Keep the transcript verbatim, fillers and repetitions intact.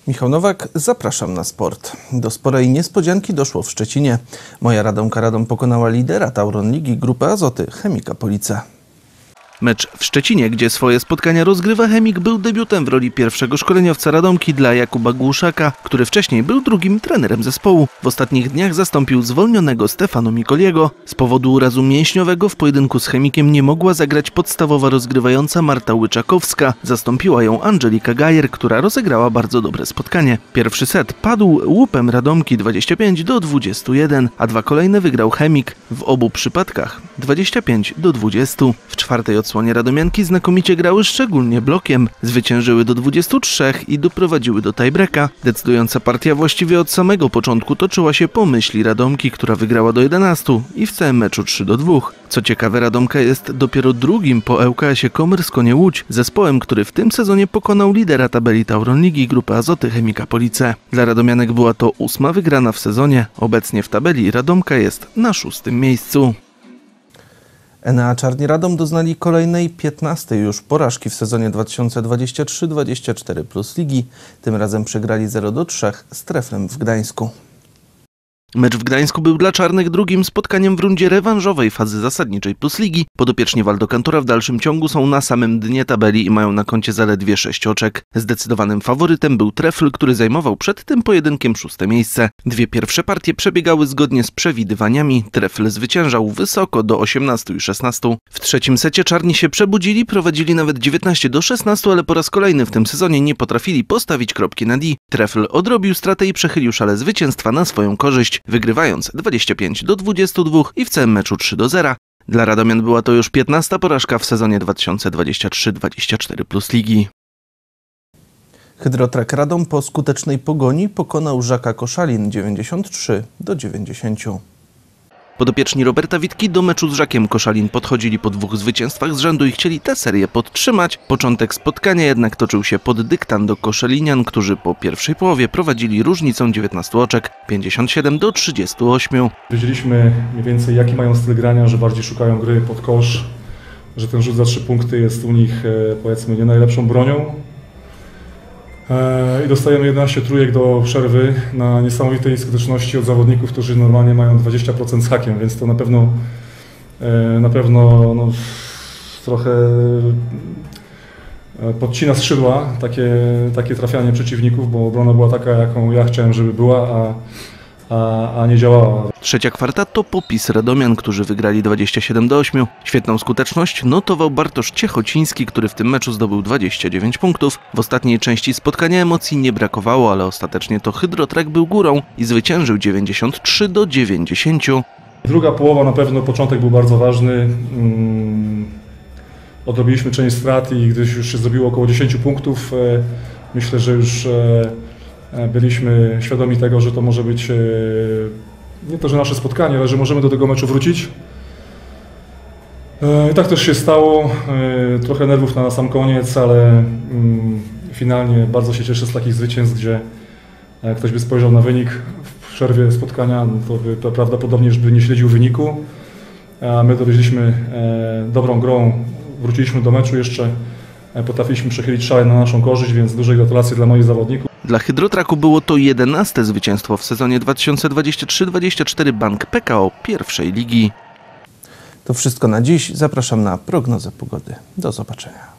Michał Nowak, zapraszam na sport. Do sporej niespodzianki doszło w Szczecinie. Moja Radomka Radom pokonała lidera Tauron Ligi Grupy Azoty Chemika Police. Mecz w Szczecinie, gdzie swoje spotkania rozgrywa Chemik, był debiutem w roli pierwszego szkoleniowca Radomki dla Jakuba Głuszaka, który wcześniej był drugim trenerem zespołu. W ostatnich dniach zastąpił zwolnionego Stefano Mikoliego. Z powodu urazu mięśniowego w pojedynku z Chemikiem nie mogła zagrać podstawowa rozgrywająca Marta Łyczakowska. Zastąpiła ją Angelika Gajer, która rozegrała bardzo dobre spotkanie. Pierwszy set padł łupem Radomki dwadzieścia pięć do dwudziestu jeden, a dwa kolejne wygrał Chemik. W obu przypadkach dwadzieścia pięć do dwudziestu. W czwartej odsłonie radomianki znakomicie grały szczególnie blokiem. Zwyciężyły do dwudziestu trzech i doprowadziły do tiebreaka. Decydująca partia właściwie od samego początku toczyła się po myśli Radomki, która wygrała do jedenastu i w całym meczu trzy do dwóch. Co ciekawe, Radomka jest dopiero drugim po L K S-ie Komersko-Nie Łódź, zespołem, który w tym sezonie pokonał lidera tabeli Tauron Ligi Grupy Azoty Chemika Police. Dla radomianek była to ósma wygrana w sezonie. Obecnie w tabeli Radomka jest na szóstym miejscu. Enea Czarni Radom doznali kolejnej piętnastej już porażki w sezonie dwa tysiące dwudziestym trzecim dwudziestym czwartym plus ligi. Tym razem przegrali zero do trzech z Treflem w Gdańsku. Mecz w Gdańsku był dla czarnych drugim spotkaniem w rundzie rewanżowej fazy zasadniczej plus ligi. Podopieczni Waldo Kantora w dalszym ciągu są na samym dnie tabeli i mają na koncie zaledwie sześć oczek. Zdecydowanym faworytem był Trefl, który zajmował przed tym pojedynkiem szóste miejsce. Dwie pierwsze partie przebiegały zgodnie z przewidywaniami. Trefl zwyciężał wysoko do osiemnastu i szesnastu. W trzecim secie czarni się przebudzili, prowadzili nawet dziewiętnaście do szesnastu, ale po raz kolejny w tym sezonie nie potrafili postawić kropki nad i. Trefl odrobił stratę i przechylił szale zwycięstwa na swoją korzyść, wygrywając dwadzieścia pięć do dwudziestu dwóch i w całym meczu trzy do zera. Dla radomian była to już piętnasta porażka w sezonie dwa tysiące dwudziestym trzecim dwudziestym czwartym plus ligi. Hydrotrack Radom po skutecznej pogoni pokonał Żaka Koszalin dziewięćdziesiąt trzy do dziewięćdziesięciu. Podopieczni Roberta Witki do meczu z Żakiem Koszalin podchodzili po dwóch zwycięstwach z rzędu i chcieli tę serię podtrzymać. Początek spotkania jednak toczył się pod dyktando koszalinian, którzy po pierwszej połowie prowadzili różnicą dziewiętnastu oczek, pięćdziesiąt siedem do trzydziestu ośmiu. Wiedzieliśmy mniej więcej, jaki mają styl grania, że bardziej szukają gry pod kosz, że ten rzut za trzy punkty jest u nich, powiedzmy, nie najlepszą bronią. I dostajemy jedenaście trójek do przerwy na niesamowitej skuteczności od zawodników, którzy normalnie mają dwadzieścia procent z hakiem, więc to na pewno na pewno no, trochę podcina skrzydła takie, takie trafianie przeciwników, bo obrona była taka, jaką ja chciałem, żeby była, a, a, a nie działała. Trzecia kwarta to popis radomian, którzy wygrali dwadzieścia siedem do ośmiu. Świetną skuteczność notował Bartosz Ciechociński, który w tym meczu zdobył dwadzieścia dziewięć punktów. W ostatniej części spotkania emocji nie brakowało, ale ostatecznie to Hydrotrack był górą i zwyciężył dziewięćdziesiąt trzy do dziewięćdziesięciu. Druga połowa na pewno, początek był bardzo ważny. Odrobiliśmy część strat i gdyś już się zrobiło około dziesięciu punktów, myślę, że już byliśmy świadomi tego, że to może być nie to, że nasze spotkanie, ale że możemy do tego meczu wrócić. I tak też się stało. Trochę nerwów na sam koniec, ale finalnie bardzo się cieszę z takich zwycięstw, gdzie jak ktoś by spojrzał na wynik w przerwie spotkania, to by to prawdopodobnie już by nie śledził wyniku. A my dowieźliśmy dobrą grą, wróciliśmy do meczu jeszcze, potrafiliśmy przechylić szale na naszą korzyść, więc duże gratulacje dla moich zawodników. Dla Hydrotracku było to jedenaste zwycięstwo w sezonie dwa tysiące dwudziestym trzecim dwudziestym czwartym Bank P K O pierwszej ligi. To wszystko na dziś. Zapraszam na prognozę pogody. Do zobaczenia.